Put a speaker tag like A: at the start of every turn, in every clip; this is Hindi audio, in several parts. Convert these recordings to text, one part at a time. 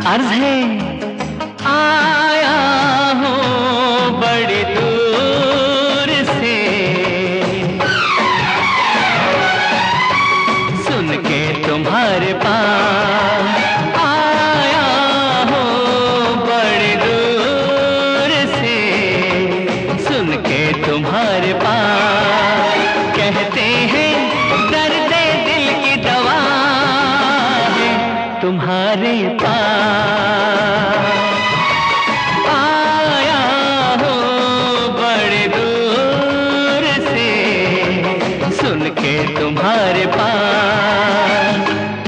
A: अर्ज है आया हूँ बड़ी दूर से, सुन के तुम्हारे पास आया हूँ बड़ी दूर से, सुन के तुम्हारे पास। कहते हैं दर्द दिल की दवा है तुम्हारे पास। आया हूँ बड़ी दूर से, सुन के तुम्हारे पास।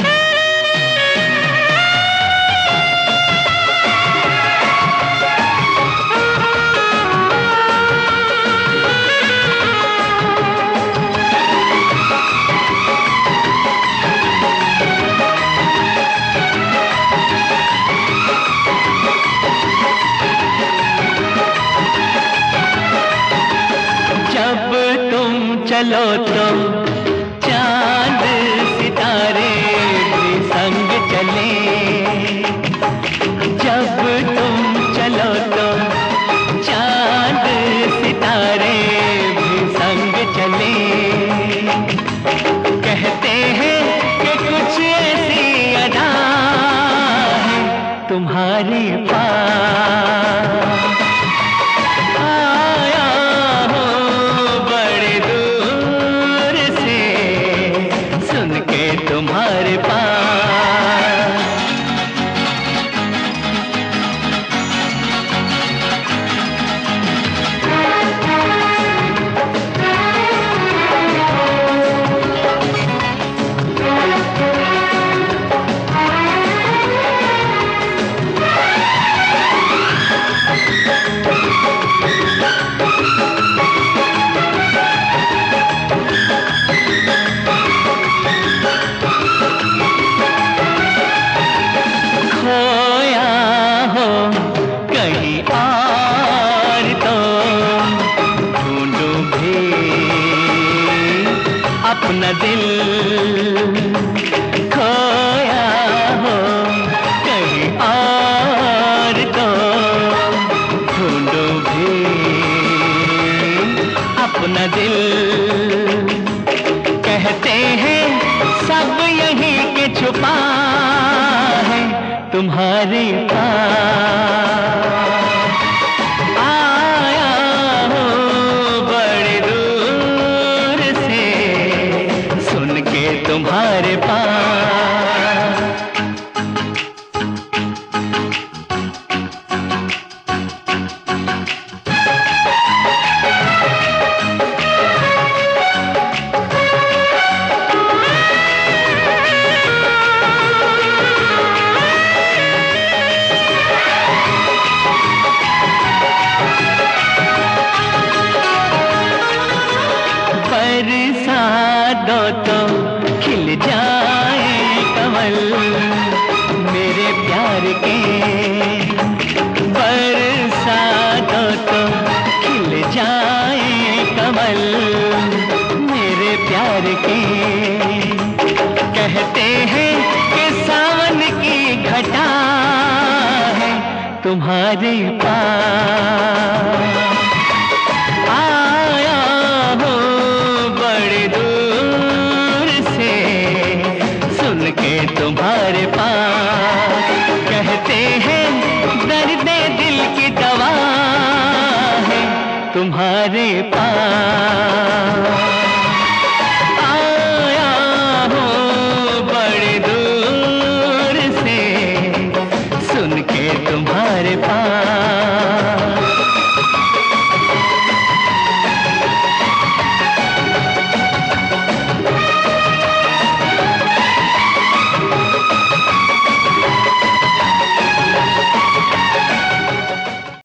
A: जब तुम चलो तो चांद सितारे भी संग चले, जब तुम चलो तो चांद सितारे भी संग चले। कहते हैं कि कुछ ऐसी अदा है तुम्हारे पास। आया हूँ बड़ी दूर से, सुन के तुम्हारे पास। खोया हो कहीं और तो ढूंढूं भी अपना दिल। खोया हो कहीं और तो ढूंढूं भी अपना दिल। कहते हैं सब यहीं के छुपा है तुम्हारे पास। आया हूँ बड़ी दूर से, सुन के तुम्हारे पास। बरसा दो तो खिल जाए कमल मेरे प्यार के, बरसा दो तो खिल जाए कमल मेरे प्यार के। कहते हैं कि सावन की घटा है तुम्हारे पास। आया हूँ बड़ी दूर से, सुन के तुम्हारे पास। कहते हैं दर्द दिल की दवा है तुम्हारे पास।